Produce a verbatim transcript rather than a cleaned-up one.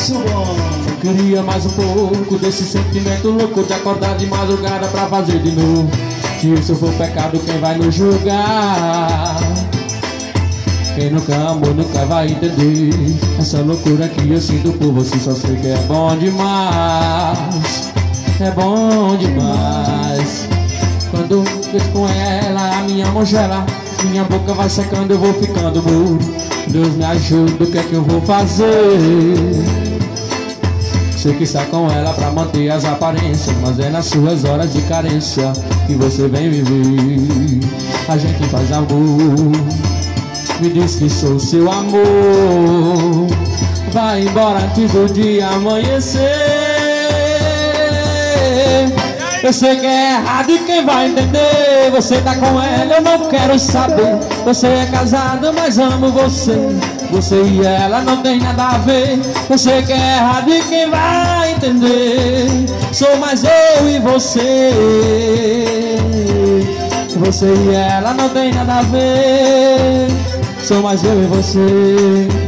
Isso, bom. Eu queria mais um pouco desse sentimento louco de acordar de madrugada pra fazer de novo. Se isso for pecado, quem vai nos julgar? Quem nunca amou nunca vai entender essa loucura que eu sinto por você. Só sei que é bom demais, é bom demais. Quando eu fico com ela, a minha mão gela, minha boca vai secando, eu vou ficando mudo. Deus me ajuda, o que é que eu vou fazer? Sei que está com ela pra manter as aparências, mas é nas suas horas de carência que você vem viver. A gente faz amor, me diz que sou seu amor. Vai embora antes do dia amanhecer. Eu sei que é errado e quem vai entender? Você tá com ela, eu não quero saber. Você é casado, mas amo você. Você e ela não tem nada a ver. Você que é errado e quem vai entender? Sou mais eu e você. Você e ela não tem nada a ver. Sou mais eu e você.